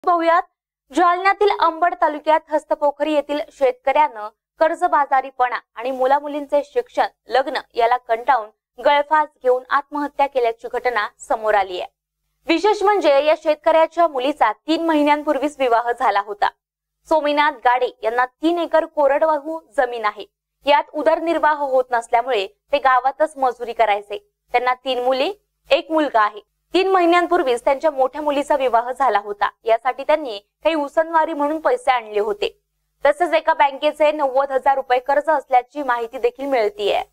पाहूयात. जालन्यातील अंबड तालुक्यात हस्तपोखरी येथील शेतकऱ्यानं कर्जबाजारीपणा आणि मुलामुलींचे शिक्षण लग्न याला कंटाळून गळफास घेऊन आत्महत्या केल्याची घटना समोर आली आहे. विशेष म्हणजे या शेतकऱ्याच्या मुलीचा 3 महिन्यांपूर्वीच विवाह झाला होता. सोमीनाथ गाडे यांना 3 एकर कोरडवाहू जमीन आहे. यात उदरनिर्वाह होत नसल्यामुळे ते गावातच मजुरी करायचे. त्यांना 3 मुली 1 मुलगा आहे. 3 महिन्यांपूर्वीच त्यांच्या मोठ्या मुलीचा विवाह झाला होता. यासाठी त्यांनी काही उसनवारी म्हणून पैसे आणले होते. तसेच एका बँकेचे 90,000 रुपये कर्ज असल्याची माहिती देखील मिळतीये.